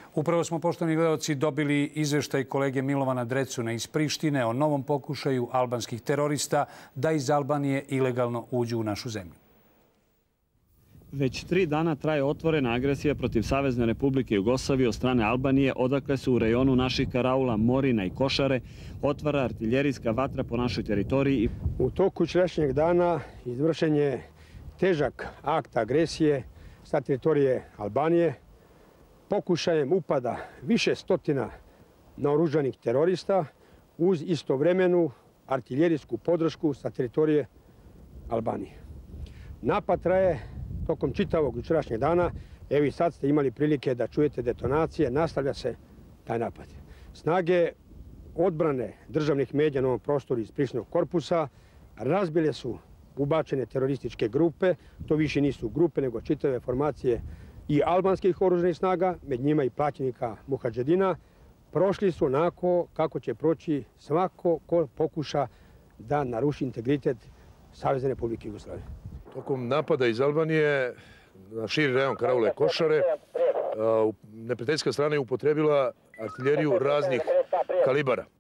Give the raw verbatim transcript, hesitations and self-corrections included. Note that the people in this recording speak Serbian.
Upravo smo, poštovani gledalci, dobili izveštaj kolege Milovana Drecuna iz Prištine o novom pokušaju albanskih terorista da iz Albanije ilegalno uđu u našu zemlju. Već tri dana traje otvorena agresija protiv Savezne Republike Jugoslavije od strane Albanije, odakle se u rejonu naših karaula Morina i Košare otvara artiljerijska vatra po našoj teritoriji. U toku jučerašnjeg dana izvršen je težak akt agresije sa teritorije Albanije, pokušajem upada više stotina naoružanih terorista uz istovremenu artiljerijsku podršku sa teritorije Albanije. Napad traje tokom čitavog jučerašnjeg dana. Evo i sad ste imali prilike da čujete detonacije, nastavlja se taj napad. Snage odbrane državnih medija na ovom prostoru iz Prištinog korpusa razbile su ubačene terorističke grupe. To više nisu grupe, nego čitave formacije i albanskih oružanih snaga, med njima i plaćenika Muhadžedina. Prošli su onako kako će proći svako ko pokuša da naruši integritet Savezne Republike Jugoslavije. Tokom napada iz Albanije na širi rajon karaule Košare, neprijateljska strana je upotrebila artiljeriju raznih kalibara.